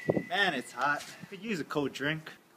Man, it's hot. Could use a cold drink.